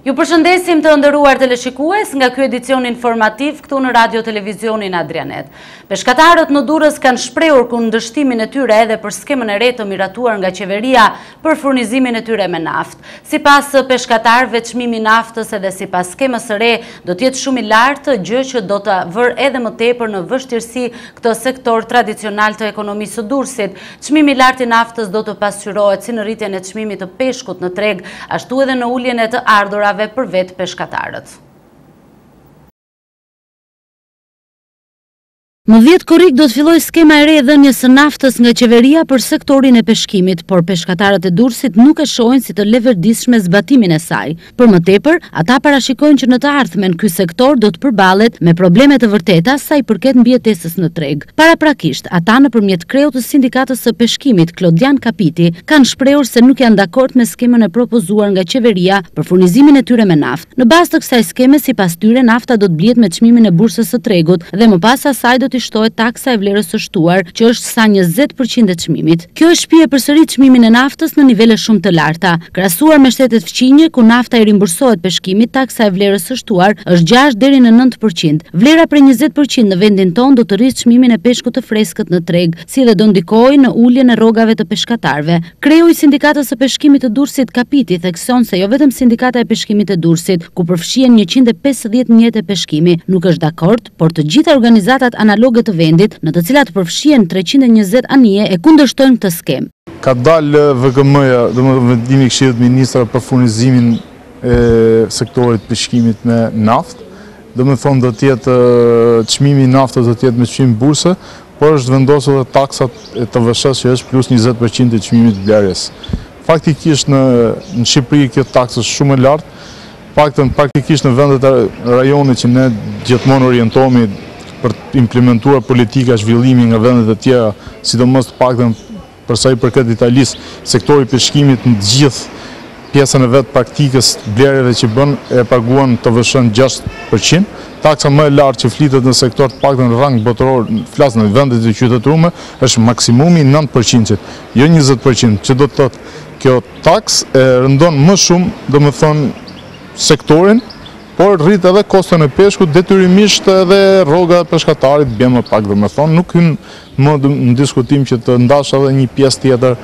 Ju përshëndesim të nderuar teleshikues nga ky edicion informativ këtu në Radio Televizionin Adrianet. Peshkatarët në Durrës kanë shprehur kundërshtimin e tyre edhe për skemën e re të miratuar nga qeveria për furnizimin e tyre me naftë. Sipas peshkatarëve, çmimi i naftës edhe sipas skemës së re do të jetë shumë i lartë, gjë që do të vërë edhe më tepër në vështirësi këtë sektor tradicional të ekonomisë së Durrësit. Çmimi i lartë i naftës do të pasqyrohet si në rritjen e çmimit të peshkut në treg, ashtu edhe në uljen e të ardhurave për vetë peshkatarët. Më 10 korrik do të filloj skema e re e dhënies së naftës nga qeveria për sektorin e peshkimit, por peshkatarët e Durrësit nuk e shohin si të leverdishme zbatimin e saj. Për më tepër, ata parashikojnë që në të ardhmen ky sektor do të përballet me probleme të vërteta sa i përket mbijetesës në treg. Paraprakisht, ata nëpërmjet kreut të sindikatës së peshkimit, Klodian Kapiti, kanë shprehur se nuk janë dakord me skemën e propozuar nga qeveria për furnizimin e tyre me naftë. Në bazë të kësaj skeme, sipas tyre, nafta do të blihet me çmimin e bursës së tregut dhe më pas asaj do të shtohet taksa e vlerës së shtuar, që është sa 20% e çmimit. Kjo e shpije përsëri çmimin e naftës në nivele shumë të larta. Krahasuar me shtetet fqinje, ku nafta i rimbursohet peshkimit, taksa e vlerës së shtuar është 6 deri në 9%. Vlera prej 20% në vendin tonë do të rrisë çmimin e peshkut të freskët në treg, si dhe do ndikojë në uljen e rrogave të peshkatarëve. Kreu i sindikatës së peshkimit të Durrësit, Kapiti, thekson se jo vetëm sindikata e peshkimit të Durrësit, ku përfshihen 150 mjet e peshkimi, nuk është dakord, por të gjitha organizatat analoge të vendit, në të cilat përfshihen 320 anije, e kundërshtojnë këtë skemë. Ka dalë VKM-ja, domethënë vendimi i Këshillit të Ministrave për furnizimin e sektorit peshkimit me naftë. Domethënë do të jetë çmimi i naftës do të jetë me çmim burse, por është vendosur edhe taksat e TVSH që është plus 20% e çmimit të blerjes. Faktikisht në Shqipëri kjo taksë është shumë e lartë, praktikisht në vendet e rajonit që ne gjithmonë orientohemi për të implementuar politika zhvillimi nga vendet e tjera, sidomos të paktën për sa i përket Italisë, sektori peshkimit në gjithë pjesën e vet praktikës blerjeve që bën e paguan TVSH-n 6%. Taksa më e lartë që flitet në sektor të paktën në rang botëror, flas në vendet e qytetëruara, është maksimumi 9%, jo 20%, që do të thotë kjo taksë e rëndon më shumë, domethënë sektorin, por rrit edhe kostën e peshkut, detyrimisht edhe rroga e peshkatarit bën më pak, domethënë nuk hyn më në diskutim që të ndash edhe një pjesë tjetër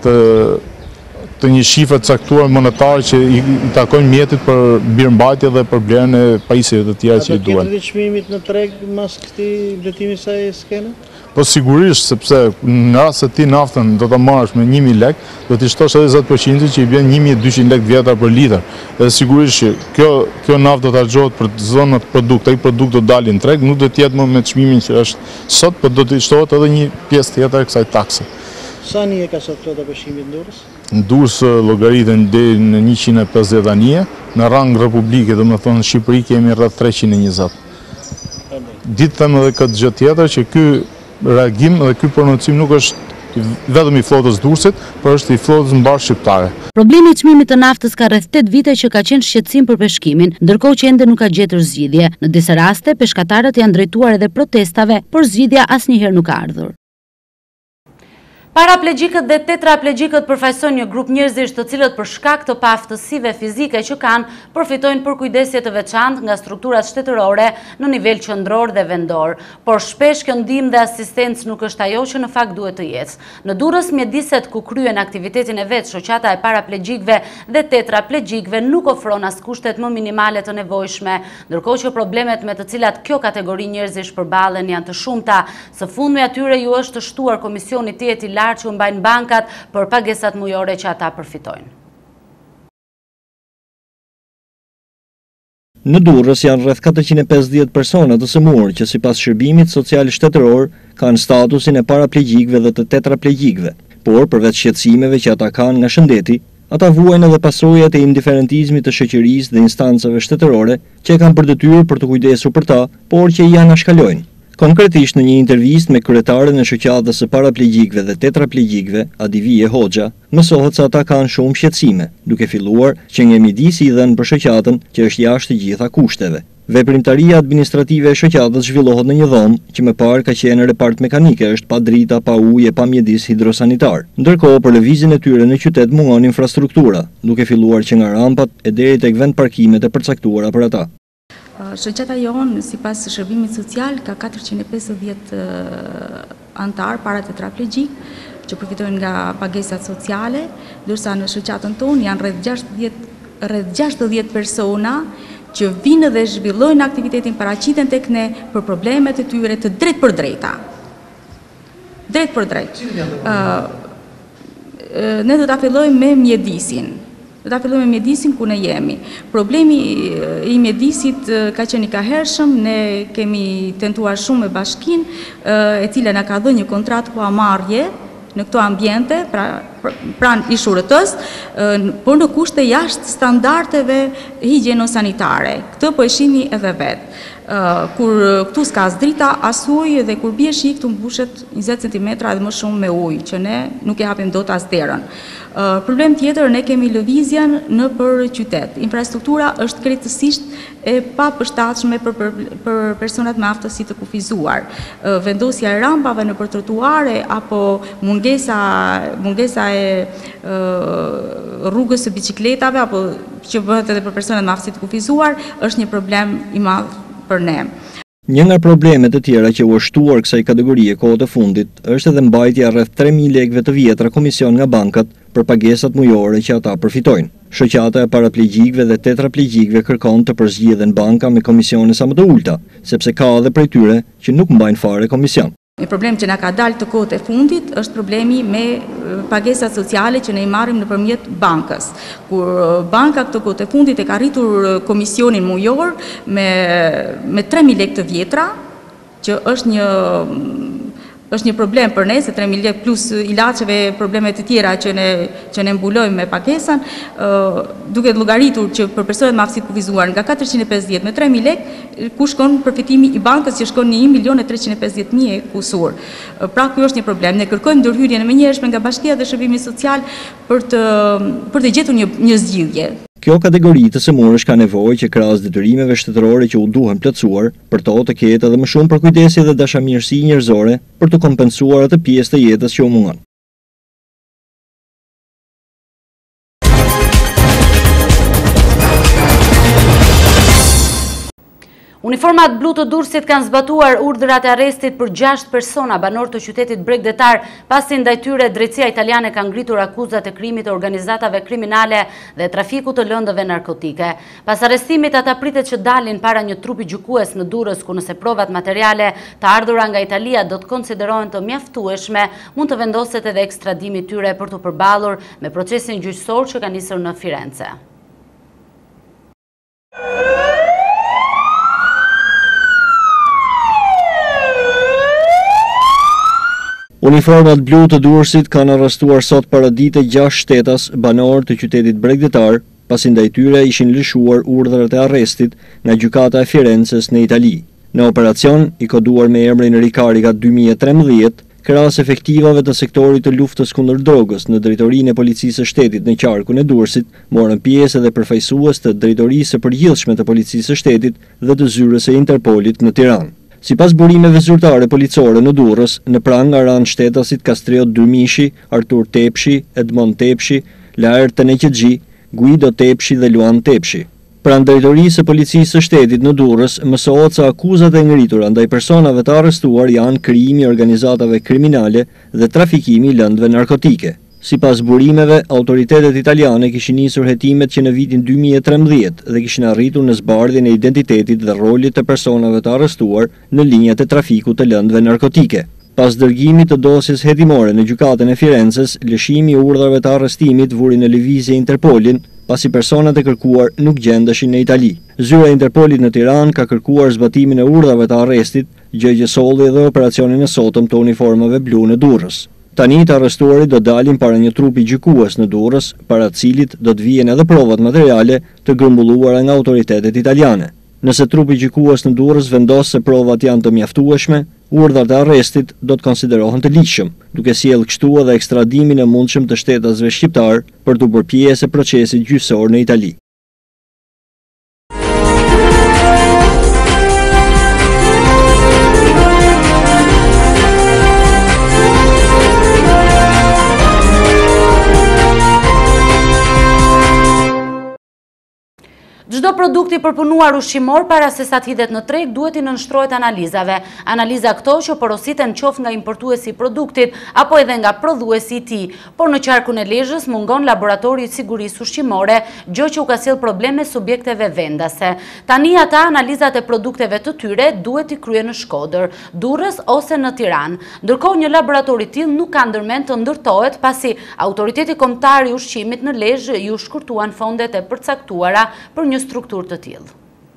të një shifre të caktuar monetare që i takojnë mjetit për birmbajtje dhe për blerjen e pajisjeve të tjera që i duan. A do të çmimit në treg mas këtij vletimi i saj skene? Po sigurisht, sepse në rast se ti naftën do ta marrësh me 1000 lekë, do t'i shtosh edhe 20% që i bën 1200 lekë vjetra për litër. Dhe sigurisht që kjo naftë do të harxohet për zonat produkte, ai produkt do dalin në treg, nuk do të jetë më me çmimin që është sot, por do të shtohet edhe një pjesë tjetër e kësaj takse. Sa anije ka sot flota peshkimit në Durrës? Në Durrës llogariten deri në 150 anije, në rang republike, domethënë në Shqipëri kemi rreth 320. Ditë them edhe këtë gjë tjetër që ky reagim dhe ky prononcim nuk është vetëm i flotës Durrësit, por është i flotës mbar shqiptare. Problemi i çmimit të naftës ka rreth 8 vite që ka qenë shqetësim për peshkimin, ndërkohë që ende nuk ka gjetur zgjidhje. Në disa raste, peshkatarët janë drejtuar edhe protestave, por zgjidhja asnjëherë nuk ka ardhur. Paraplegjikët dhe tetraplegjikët përfaqësojnë një grup njerëzish të cilët për shkak të paaftësive fizike që kanë, përfitojnë për kujdesje të veçantë nga strukturat shtetërore në nivel qendror dhe vendor, por shpesh kjo ndihmë dhe asistencë nuk është ajo që në fakt duhet të jetë. Në Durrës, mjediset ku kryen aktivitetin e vet, shoqata e paraplegjikëve dhe tetraplegjikëve nuk ofron as kushtet më minimale të nevojshme, ndërkohë që problemet me të cilat kjo kategori njerëzish përballen janë të shumta. Së fundmi atyre ju është të shtuar komisioni tjetër i që u mbajnë bankat për pagesat mujore që ata përfitojnë. Në Durrës janë rreth 450 persona të sëmurë që sipas shërbimit social shtetëror kanë statusin e paraplegjikëve dhe të tetraplegjikëve, por përveç shqetësimeve që ata kanë nga shëndeti, ata vuajnë edhe pasojat e indiferentizmit të shoqërisë dhe instancave shtetërore që kanë për detyrë për të kujdesur për ta, por që i anashkalojnë. Konkretisht në një intervistë me kryetaren e shoqatës së paraplegjikëve dhe tetraplegjikëve, Adivie Hoxha, mësohet se ata kanë shumë shqetësime, duke filluar që nga midisi i dhënë për shoqatën që është jashtë të gjitha kushteve. Veprimtaria administrative e shoqatës zhvillohet në një dhomë që më parë ka qenë repart mekanike, është pa drita, pa ujë, pa mjedis hidrosanitar. Ndërkohë për lëvizjen e tyre në qytet mungon infrastruktura, duke filluar që nga rampat e deri tek vend parkimet e përcaktuara për ata. Shoqata jonë, sipas shërbimit social, ka 450 antar paratetraplegjik që përfitojnë nga pagesat sociale, ndërsa në shoqatën tonë janë rreth 60 persona që vinë dhe zhvillojnë aktivitetin, paraqiten tek ne për problemet e tyre të drejt për drejta. Drejt për drejt. Ne do ta fillojmë me mjedisin. Ku ne jemi. Problemi i mjedisit ka qenë i kahershëm, ne kemi tentuar shumë me bashkinë, e cila na ka dhënë një kontratë huamarrje në këto ambiente, pranë ISHURT-s, por në kushte jashtë standardeve higjieno-sanitare. Këtë po e shihni edhe vetë. Kur këtu s'ka as drita, as ujë, dhe kur bie shi këtu mbushet 20 cm edhe më shumë me ujë, që ne nuk e hapim dot as derën. Problem tjetër, ne kemi lëvizjen në për qytet. Infrastruktura është krejtësisht e papërshtatshme për personat me aftësi të kufizuar. Vendosja e rampave në për trotuare apo mungesa e rrugës së biçikletave apo që bëhet edhe për personat me aftësi të kufizuar është një problem i madh për ne. Një nga problemet e tjera që u shtuar kësaj kategorie kohët e fundit është edhe mbajtja rreth 3.000 lekëve të vjetra komision nga bankat për pagesat mujore që ata përfitojnë. Shoqata e paraplegjikëve dhe tetraplegjikëve kërkon të përzgjidhen banka me komisione sa më të ulta, sepse ka edhe prej tyre që nuk mbajnë fare komision. Një problem që na ka dalë të kohët e fundit është problemi me pagesat sociale që ne i marrim nëpërmjet bankës. Kur banka këtë kohët e fundit e ka rritur komisionin mujor me 3.000 lekë të vjetra, që është një problem për ne, se 3.000 lekë plus ilaçeve, problemet të tjera që ne mbulojmë me pagesën, duke llogaritur që për personat me aftësi të kufizuar nga 450 me 3.000 lekë, ku shkon përfitimi i bankës që shkon në 1.350.000 kusur. Pra ky është një problem. Ne kërkojmë ndërhyrjen e menjëhershme nga Bashkia dhe Shërbimi Social për të gjetur një zgjidhje. Kjo kategori të sëmurësh ka nevojë që krahas detyrimeve shtetërore që u duhen plotësuar, për to të ketë edhe më shumë përkujdesi dhe dashamirësi njerëzore për të kompensuar atë pjesë të jetës që u mungon. Uniformat blu të Durrësit kanë zbatuar urdhrat e arrestit për 6 persona banor të qytetit bregdetar, pasi ndaj tyre drejtësia italiane ka ngritur akuzat e krimit të organizatave kriminale dhe trafiku të lëndëve narkotike. Pas arrestimit, ata pritet që dalin para një trupi gjykues në Durrës, ku nëse provat materiale të ardhura nga Italia do të konsiderohen të mjaftueshme, mund të vendoset edhe ekstradimi tyre për të përballur me procesin gjyqësor që ka nisur në Firenze. Uniformat blu të Durrësit kanë arrestuar sot paradite 6 shtetas banor të qytetit bregdetar, pasi ndaj tyre ishin lëshuar urdhrat e arrestit nga gjykata e Firenzes në Itali. Në operacion, i koduar me emrin Ricarica 2013, krahas efektivave të sektorit të luftës kundër drogës në drejtorinë e policisë së shtetit në qarkun e Durrësit, morën pjesë edhe përfaqësues të drejtorisë së përgjithshme të policisë së shtetit dhe të zyrës së Interpolit në Tiranë. Sipas burimeve zyrtare policore në Durrës, në prang ran shtetasit Kastriot Durmishi, Artur Tepshi, Edmond Tepshi, Laer Teneqxhi, Guido Tepshi dhe Luan Tepshi. Pranë drejtorisë së policisë së shtetit në Durrës, mësohet se akuzat e ngritura ndaj personave të arrestuar janë krijimi i organizatave kriminale dhe trafikimi i lëndëve narkotike. Sipas burimeve, autoritetet italiane kishin nisur hetimet që në vitin 2013 dhe kishin arritur në zbardhjen e identitetit dhe rolit të personave të arrestuar në linjat e trafikut të lëndëve narkotike. Pas dërgimit të dosjes hetimore në gjykatën e Firenzes, lëshimi i urdhrave të arrestimit vuri në lëvizje Interpolin, pasi personat e kërkuar nuk gjendeshin në Itali. Zyra e Interpolit në Tiranë ka kërkuar zbatimin e urdhrave të arrestit, gjë që solli edhe operacionin e sotëm të uniformave blu në Durrës. Tani të arrestuarit do dalin para një trupi gjykues në Durrës, para cilit do të vijen edhe provat materiale të grumbulluara nga autoritetet italiane. Nëse trupi gjykues në Durrës vendos se provat janë të mjaftueshme, urdhrat e arrestit do të konsiderohen të ligjshëm, duke sjellë kështu edhe ekstradimin e mundshëm të shtetasve shqiptar për të bërë pjesë e procesit gjyqësor në Itali. Çdo produkt i përpunuar ushqimor para se sa të hidhet në treg duhet i nënshtrohet analizave. Analiza këto që porositen qoftë nga importuesi i produktit apo edhe nga prodhuesi i tij, por në qarkun e Lezhës mungon laboratori i sigurisë ushqimore, gjë që u ka sjell probleme subjekteve vendase. Tani ata analizat e produkteve të tyre duhet i kryen në Shkodër, Durrës ose në Tiranë. Ndërkohë një laborator i tillë nuk ka ndërmend të ndërtohet pasi Autoriteti Kombëtar i Ushqimit në Lezhë ju shkurtuan fondet e përcaktuara për një strukturë të tillë.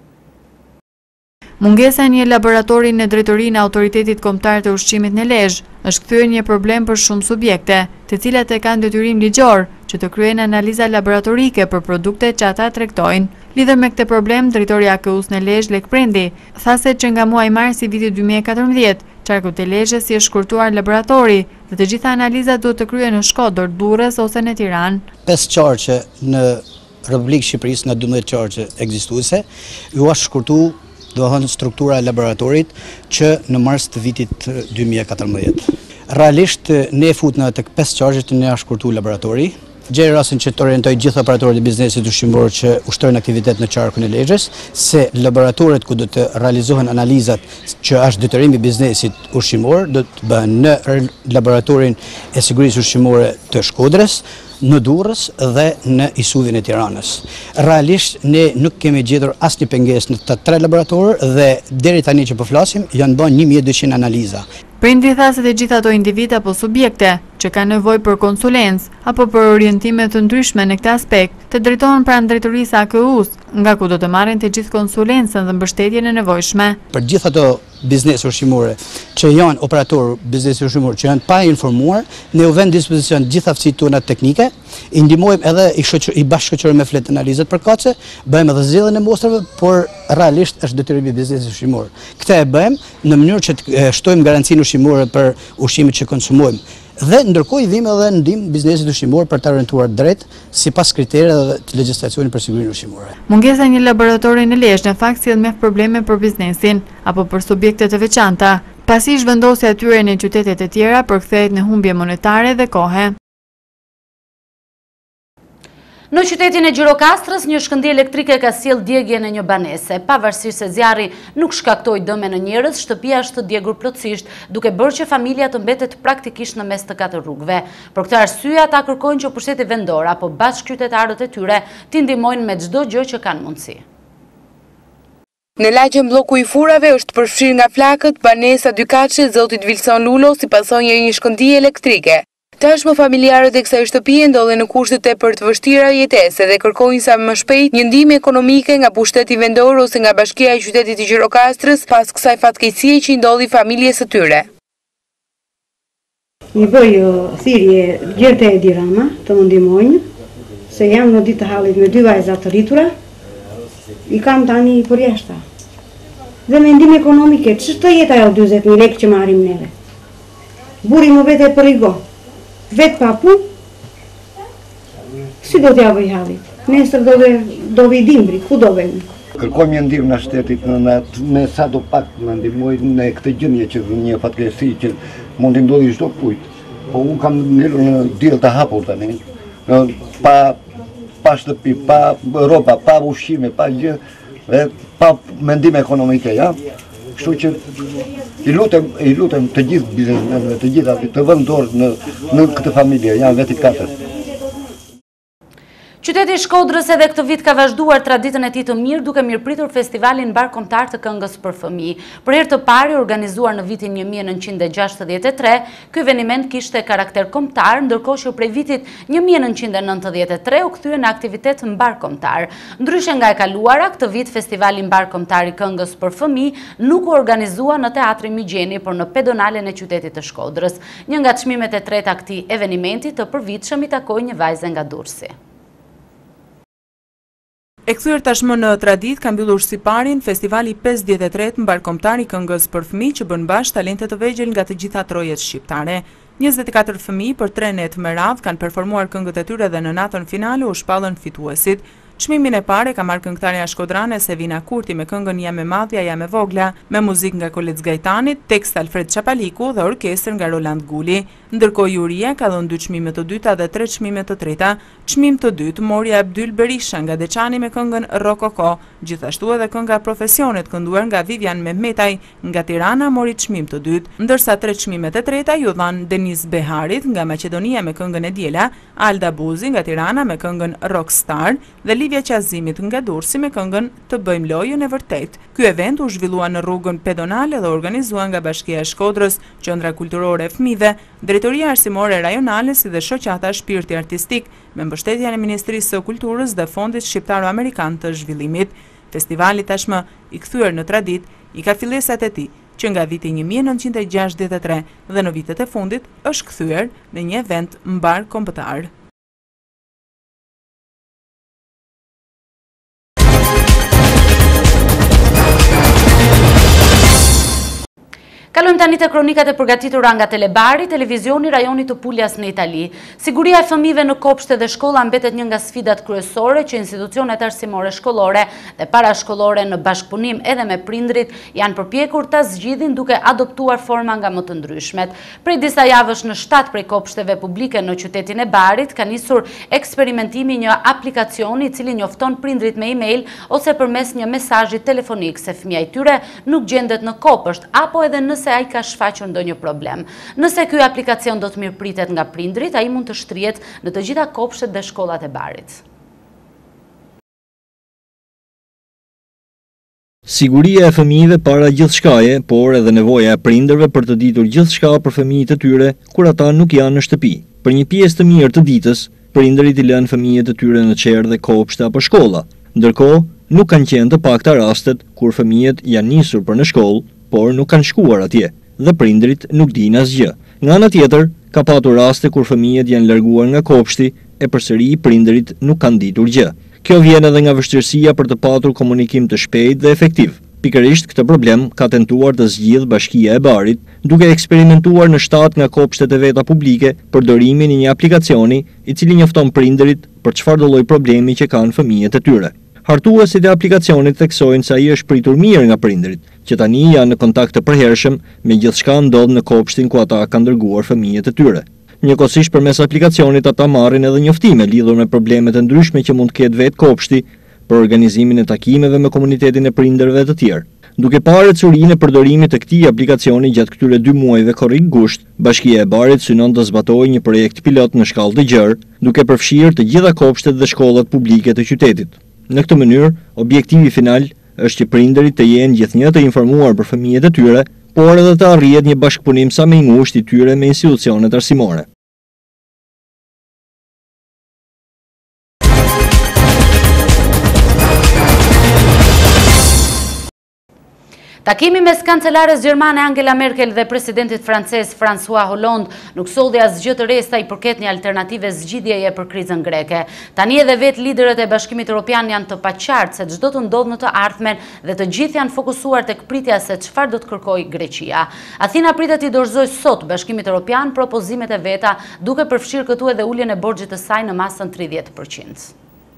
Mungesa e një laboratori në drejtorinë e Autoritetit Kombëtar të Ushqimit në Lezhë është kthyer një problem për shumë subjekte, të cilat e kanë detyrim ligjor që të kryejnë analiza laboratorike për produktet që ata tregtojnë. Lidhur me këtë problem, drejtori i AKU-s në Lezhë, Lek Prendi, tha se që nga muaji mars i vitit 2014, qarkut e Lezhës i është shkurtuar laboratori dhe të gjitha analizat duhet të kryhen në Shkodër, Durrës ose në Tiranë. 5 qarqe në Republikë Shqipërisë në 12 qarqe ekzistuese, ju është shkurtu struktura e laboratorit që në mars të vitit 2014. Realisht ne futna tek 5 qarqe ne është shkurtu laboratori. Gjej rastin që të orientoj gjithë operatorët e biznesit ushqimor që ushtrojnë aktivitet në qarkun e Lezhës, se laboratorët ku do të realizohen analizat që është detyrimi i biznesit ushqimor do të bëhen në laboratorin e sigurisë ushqimore të Shkodrës, në Durrës dhe në Isuvin e Tiranës. Realisht ne nuk kemi gjetur asnjë pengesë në të 3 laboratorë dhe deri tani që po flasim janë bën 1200 analiza. Prendi tha se të gjitha ato individ apo subjekte që kanë nevojë për konsulencë apo për orientime të ndryshme në këtë aspekt, të drejtohen pranë drejtorisë AKU-s, nga ku do të marrin të gjithë konsulencën dhe mbështetjen e nevojshme. Për gjithë ato biznes ushqimore që janë operator biznes ushqimor që janë pa informuar, ne u vënë dispozicion gjithë aftësitë tona teknike, i ndihmojmë edhe i bashkëshoqërojmë me flet analizat përkatëse, bëjmë edhe zgjedhjen e mostrave, por realisht është detyrimi i biznesit ushqimor. Këtë e bëjmë në mënyrë që të shtojmë garancinë ushqimore për ushqimet që konsumojmë. Dhe ndërkohë i vim edhe ndihmë biznesit ushqimor për të orientuar drejt sipas kritereve të legjislacionit për sigurinë ushqimore. Mungesa e një laboratori në Lezhë në fakt sjell mjaft probleme për biznesin apo për subjekte të veçanta, pasi zhvendosja e tyre në qytetet e tjera përkthehet në humbje monetare dhe kohe. Në qytetin e Gjirokastrës, një shkëndijë elektrike ka sjell djegje në një banese. Pavarësisht se zjarri nuk shkaktoi dëme në njerëz, shtëpia është djegur plotësisht, duke bërë që familja të mbetet praktikisht në mes të 4 rrugëve. Për këtë arsye, ata kërkojnë që pushteti vendor apo bashkëqytetarët e tyre t'i ndihmojnë me çdo gjë që kanë mundësi. Në lagjen bloku i furave është përfshirë nga flakët banesa Dykaçi Zotit Vilson Lulo si pasojë e një shkëndijë elektrike. Tashmë familjarët e kësaj shtëpie ndodhen në kushte tepër të vështira jetese dhe kërkojnë sa më shpejt një ndihmë ekonomike nga pushteti vendor ose nga Bashkia e Qytetit të Gjirokastrës pas kësaj fatkeqësie që i ndodhi familjes së tyre. I bëj thirrje Gjertë e Dirama të më ndihmojnë, se jam në ditë të hallit me 2 vajza të rritura, i kam tani për jashta. Dhe me ndihmë ekonomike, ç'të jeta ajo 40.000 lekë që marrim neve. Burri më vete për rigo. Vetë pa punë, si do t'ja bëj hallit? Nesër do vi dimbri, ku do vemi? Kërkojmë një ndihmë nga shtetit në sa do pak në ndihmojnë në këtë gjendje që një fatkeqësi që mund të ndodhi çdo kujt. Po unë kam ngelur në diell të hapur tani, pa shtëpi, pa rroba, pa ushqime, pa gjë, dhe pa mendim ekonomike, ja. Kështu që i lutem të gjithë biznesmenëve, të gjitha të vënë dorë në këtë familje, janë veti 4. Qyteti i Shkodrës edhe këtë vit ka vazhduar traditën e tij të mirë duke mirëpritur festivalin Mbar Kombëtar të këngës për fëmijë. Për herë të parë organizuar në vitin 1963, ky eveniment kishte karakter kombëtar, ndërkohë që prej vitit 1993 u kthye në aktivitet mbar kombëtar. Ndryshe nga e kaluara, këtë vit festivali Mbar Kombëtar i këngës për fëmijë nuk u organizua në Teatri Migjeni, por në pedonalen e qytetit të Shkodrës. Një nga çmimet e treta këtij eventi të përvitshëm i takoi një vajze nga Durrësi. E kthyer tashmë në tradit ka mbyllur siparin festivali 53 mbarkombëtar i këngës për fëmijë që bën bash talente të vegjël nga të gjitha trojet shqiptare. 24 fëmijë për 3 net me radhë kanë performuar këngët e tyre dhe në natën finale u shpallën fituesit. Çmimin e parë ka marrë këngëtarja shkodrane Sevina Kurti me këngën Jam e madhja, jam e vogla, me muzikë nga Kolec Gajtanit, tekst Alfred Çapaliku dhe orkestër nga Roland Guli. Ndërkohë juria ka dhënë 2 çmime të dyta dhe 3 çmime të treta. Çmim të dytë mori Abdyl Berisha nga Deçani me këngën Rokoko. Gjithashtu edhe kënga Profesionet kënduar nga Vivian Mehmetaj nga Tirana mori çmim të dytë, ndërsa 3 çmimet e treta ju dhan Deniz Beharit nga Maqedonia me këngën E Diela, Alda Buzi nga Tirana me këngën Rockstar dhe Livia Qazimit nga Durrësi me këngën Të bëjmë lojën e vërtet. Ky event u zhvillua në rrugën pedonale dhe organizuar nga Bashkia e Shkodrës, Qendra Kulturore e Fëmijëve, Drejtoria Arsimore Rajonale si dhe Shoqata Shpirti Artistik me mbështetjen e Ministrisë së Kulturës dhe Fondit Shqiptaro-Amerikan të Zhvillimit. Festivali tashmë i kthyer në tradit i ka fillesat e tij, që nga viti 1963 dhe në vitet e fundit është kthyer në një event mbarkombëtar. Kalojmë tani te kronikat e përgatitura nga Telebari, televizioni rajonit të Puljas në Itali. Siguria e fëmijëve në kopshte dhe shkolla mbetet një nga sfidat kryesore që institucionet arsimore shkollore dhe parashkollore në bashkëpunim edhe me prindrit janë përpjekur ta zgjidhin duke adoptuar forma nga më të ndryshmet. Prej disa javësh në 7 prej kopshteve publike në qytetin e Barit ka nisur eksperimentimi një aplikacioni i cili njofton prindrit me email ose përmes një mesazhi telefonik se fëmia i tyre nuk gjendet në kopësht apo edhe nëse ai ka shfaqur ndonjë problem. Nëse ky aplikacion do të mirëpritet nga prindrit, ai mund të shtrihet në të gjitha kopshtet dhe shkollat e Barit. Siguria e fëmijëve para gjithçkaje, por edhe nevoja e prindërve për të ditur gjithçka për fëmijët e tyre kur ata nuk janë në shtëpi. Për një pjesë të mirë të ditës, prindërit i lënë fëmijët e tyre në çerë dhe kopshte apo shkolla. Ndërkohë, nuk kanë qenë të pakta rastet kur fëmijët janë nisur për në shkollë, por nuk kanë shkuar atje dhe prindrit nuk dinë asgjë. Nga ana tjetër, ka patur raste kur fëmijët janë larguar nga kopshti e përsëri prindrit nuk kanë ditur gjë. Kjo vjen edhe nga vështirësia për të patur komunikim të shpejtë dhe efektiv. Pikërisht këtë problem ka tentuar të zgjidhë Bashkia e Barit, duke eksperimentuar në 7 nga kopshtet e veta publike përdorimin e një aplikacioni i cili njofton prindërit për çfarëdo lloj problemi që kanë fëmijët e tyre. Hartuesit e aplikacionit theksojnë se ai është pritur mirë nga prindërit, që tani janë në kontakt të përhershëm me gjithçka ndodh në kopshtin ku ata kanë dërguar fëmijët e tyre. Njëkohësisht përmes aplikacionit ata marrin edhe njoftime lidhur me problemet e ndryshme që mund të ketë vetë kopshti për organizimin e takimeve me komunitetin e prindërve të tjerë. Duke parë curinë e përdorimit të këtij aplikacioni gjatë këtyre 2 muajve korrik gusht, Bashkia e Barit synon të zbatojë një projekt pilot në shkallë të gjerë, duke përfshirë të gjitha kopshtet dhe shkollat publike të qytetit. Në këtë mënyrë, objektivi final është që prindërit të jenë gjithnjë të informuar për fëmijët e tyre, por edhe të arrihet një bashkëpunim sa më i ngushtë i tyre me institucionet arsimore. Takimi mes kancelares gjermane Angela Merkel dhe presidentit francez François Hollande nuk solli asgjë të re sa i përket një alternative zgjidhjeje për krizën greke. Tani edhe vetë liderët e Bashkimit Evropian janë të paqartë se çdo të ndodhë në të ardhmen dhe të gjithë janë fokusuar tek pritja se çfarë do të kërkojë Greqia. Athina pritet i dorëzojë sot Bashkimit Evropian propozimet e veta, duke përfshirë këtu edhe uljen e borxhit të saj në masën 30%.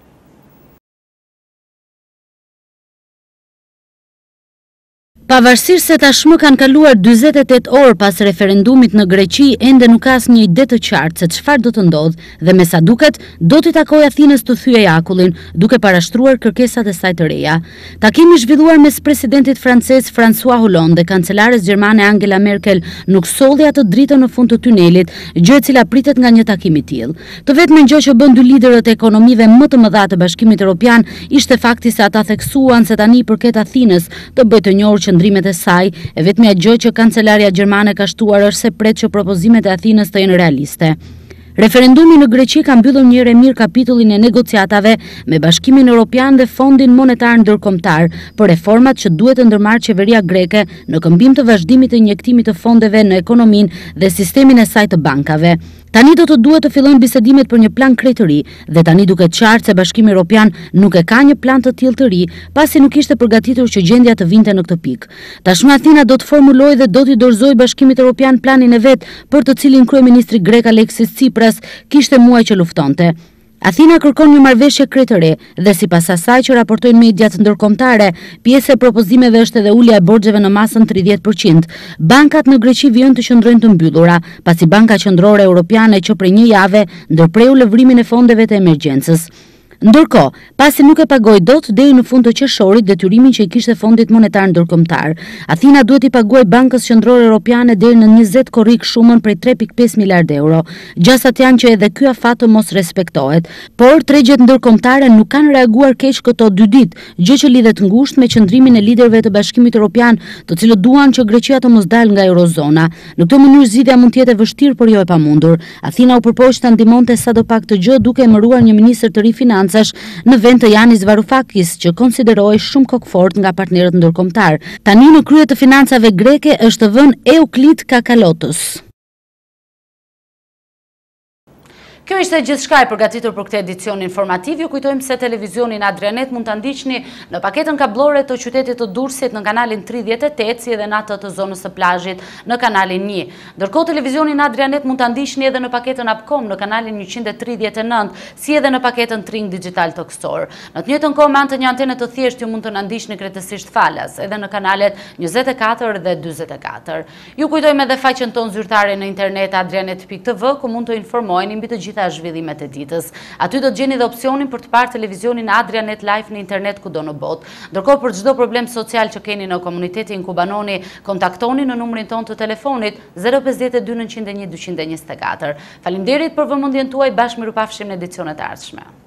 Pavarësisht se tashmë kanë kaluar 48 orë pas referendumit në Greqi, ende nuk ka asnjë ide të qartë se çfarë do të ndodhë dhe me sa duket do t'i takojë Athinës të thyej akullin, duke parashtruar kërkesat e saj të reja. Takimi i zhvilluar mes presidentit francez François Hollande dhe kancelares gjermane Angela Merkel nuk solli atë dritën në fund të tunelit, gjë e cila pritet nga një takim i tillë. Të vetmja gjë që bën dy liderët e ekonomive më të mëdha të Bashkimit Evropian ishte fakti se ata theksuan se tani i përket Athinës të bëjë të njohur qëndrimet e saj, e vetmja gjë që kancelaria gjermane ka shtuar është se pret që propozimet e Athinës të jenë realiste. Referendumi në Greqi ka mbyllur një herë mirë kapitullin e negociatave me Bashkimin Evropian dhe Fondin Monetar Ndërkombëtar për reformat që duhet të ndërmarrë qeveria greke në këmbim të vazhdimit të injektimit të fondeve në ekonominë dhe sistemin e saj të bankave. Tani do të duhet të fillojnë bisedimet për një plan krye të ri dhe tani duket qartë se Bashkimi Evropian nuk e ka një plan të tillë të ri, pasi nuk ishte përgatitur që gjendja të vinte në këtë pikë. Tashmë Athina do të formulojë dhe do t'i dorëzojë Bashkimit Evropian planin e vet, për të cilin kryeministri grek Aleksis Tsipras kishte muaj që luftonte. Athina kërkon një marrëveshje krye të re dhe sipas asaj që raportojnë mediat ndërkombëtare, pjesë e propozimeve është edhe ulja e borxheve në masën 30%. Bankat në Greqi vijnë të qëndrojnë të mbyllura, pasi Banka Qendrore Europiane që prej një jave ndërpreu lëvrimin e fondeve të emergjencës. Ndërkohë, pasi nuk e pagoi dot deri në fund të qershorit detyrimin që i kishte Fondit Monetar Ndërkombëtar, Athina duhet i paguajë Bankës Qendrore Europiane deri në 20 korrik shumën prej 3.5 miliardë euro. Gjasat janë që edhe ky afat të mos respektohet, por tregjet ndërkombëtare nuk kanë reaguar keq këto 2 ditë, gjë që lidhet ngushtë me qëndrimin e liderëve të Bashkimit Evropian, të cilët duan që Greqia të mos dalë nga Eurozona. Në këtë mënyrë zgjidhja mund të jetë e vështirë, por jo e pamundur. Athina u përpoq ta ndihmonte sadopak të gjë duke emëruar një ministër të ri në vend të Yanis Varoufakis, që konsiderohej shumë kokfort nga partnerët ndërkombëtar. Tani në krye të financave greke është vënë Euklid Kakalotos. Kjo ishte gjithçka e përgatitur për këtë edicion informativ. Ju kujtojmë se televizionin Adrianet mund ta ndiqni në paketën kablore të qytetit të Durrësit në kanalin 38, si edhe në atë të zonës së plazhit në kanalin 1. Ndërkohë televizionin Adrianet mund ta ndiqni edhe në paketën Upcom në kanalin 139, si edhe në paketën Tring Digital Talk Store. Në të njëjtën kohë me anë të një antene të thjeshtë ju mund të na ndiqni krejtësisht falas edhe në kanalet 24 dhe 44. Ju kujtojmë edhe faqen tonë zyrtare në internet adrianet.tv, ku mund të informoheni mbi të gjitha zhvillimet e ditës. Aty do të gjeni dhe opsionin për të parë televizionin Adrianet Live në internet kudo në botë. Ndërkohë për çdo problem social që keni në komunitetin ku banoni, kontaktoni në numrin tonë të telefonit 052 901 224. Faleminderit për vëmendjen tuaj, bashkë mirupafshim në edicionet e ardhshme.